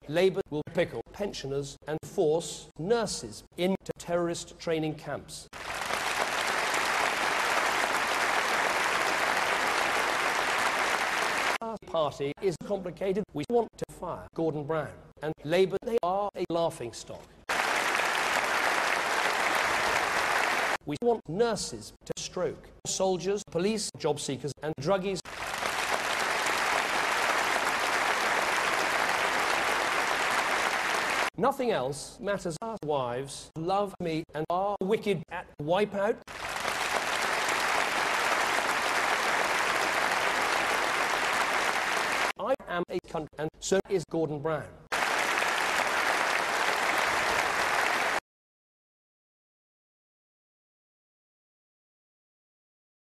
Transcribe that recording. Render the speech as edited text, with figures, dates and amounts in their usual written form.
Labour will pickle pensioners and force nurses into terrorist training camps. Our party is complicated. We want to fire Gordon Brown. And Labour, they are a laughingstock. We want nurses to stroke, soldiers, police, job seekers, and druggies. Nothing else matters. Our wives love me and are wicked at Wipeout. I am a cunt, and so is Gordon Brown.